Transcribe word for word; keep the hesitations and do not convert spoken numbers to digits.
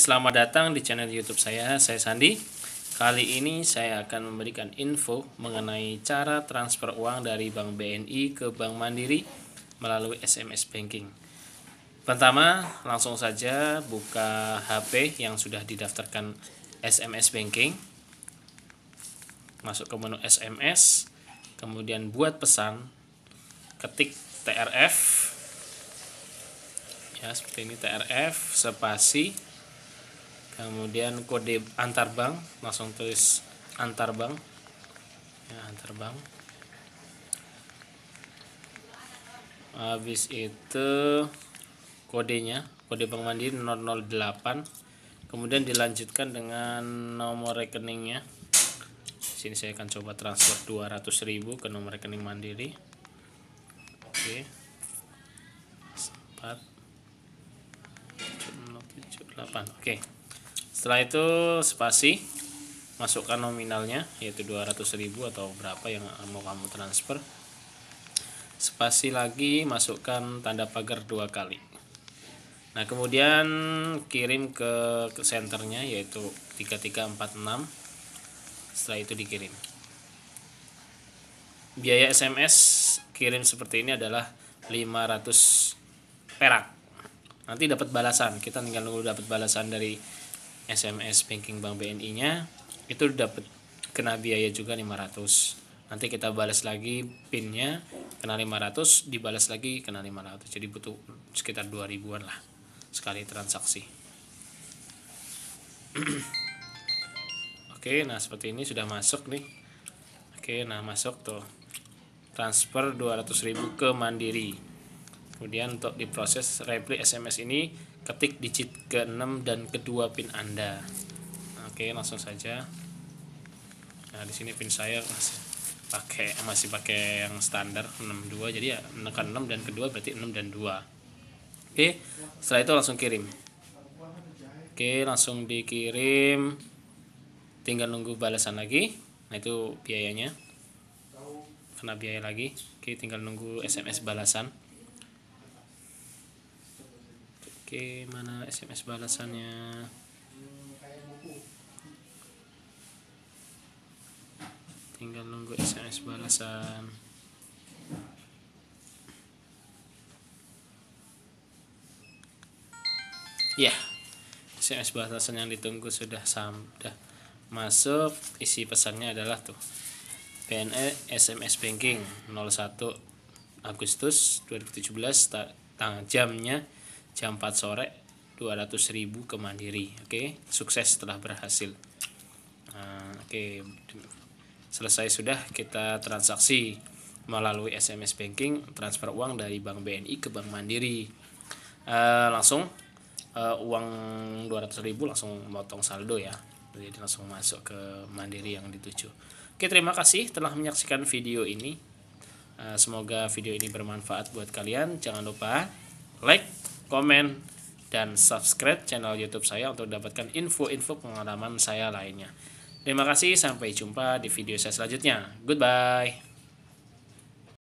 selamat datang di channel YouTube saya, saya Sandi. Kali ini saya akan memberikan info mengenai cara transfer uang dari Bank B N I ke Bank Mandiri melalui S M S Banking. Pertama, langsung saja buka H P yang sudah didaftarkan S M S Banking. Masuk ke menu S M S, kemudian buat pesan, ketik T R F. Ya, seperti ini T R F spasi, kemudian kode antar bank, langsung tulis antar bank, ya, antar bank. Habis itu kodenya, kode Bank Mandiri nol nol delapan, kemudian dilanjutkan dengan nomor rekeningnya. Di sini saya akan coba transfer dua ratus ribu ke nomor rekening Mandiri. Oke, empat tujuh delapan. Oke. Setelah itu spasi, masukkan nominalnya yaitu dua ratus ribu atau berapa yang mau kamu transfer. Spasi lagi, masukkan tanda pagar dua kali. Nah, kemudian kirim ke, ke senternya yaitu tiga tiga empat enam. Setelah itu dikirim. Biaya S M S kirim seperti ini adalah lima ratus perak. Nanti dapat balasan, kita tinggal nunggu dapat balasan dari S M S Banking Bank B N I-nya. Itu dapat kena biaya juga lima ratus. Nanti kita balas lagi PIN-nya, kena lima ratus, dibalas lagi kena lima ratus. Jadi butuh sekitar dua ribuan lah sekali transaksi. Oke, nah seperti ini sudah masuk nih. Oke, nah masuk tuh. Transfer dua ratus ribu ke Mandiri. Kemudian untuk diproses reply S M S ini, ketik digit ke enam dan kedua PIN Anda. Oke, langsung saja. Nah, di sini PIN saya masih pakai masih pakai yang standar enam dua, jadi ya menekan enam dan kedua berarti enam dan dua. Oke, setelah itu langsung kirim. Oke, langsung dikirim. Tinggal nunggu balasan lagi. Nah, itu biayanya. Kena biaya lagi. Oke, tinggal nunggu S M S balasan. Oke, mana S M S balasannya? Tinggal nunggu S M S balasan. Ya, S M S balasan yang ditunggu sudah sudah masuk. Isi pesannya adalah tuh B N I S M S Banking nol satu Agustus dua ribu tujuh belas, tanggal jamnya jam empat sore, dua ratus ribu ke Mandiri. Oke, sukses telah berhasil. Nah, oke, selesai sudah kita transaksi melalui S M S Banking, transfer uang dari Bank B N I ke Bank Mandiri. Uh, langsung uh, uang dua ratus ribu langsung motong saldo ya. Jadi langsung masuk ke Mandiri yang dituju. Oke, terima kasih telah menyaksikan video ini. Uh, semoga video ini bermanfaat buat kalian. Jangan lupa like, komen, dan subscribe channel YouTube saya untuk dapatkan info-info pengalaman saya lainnya. Terima kasih, sampai jumpa di video saya selanjutnya. Goodbye.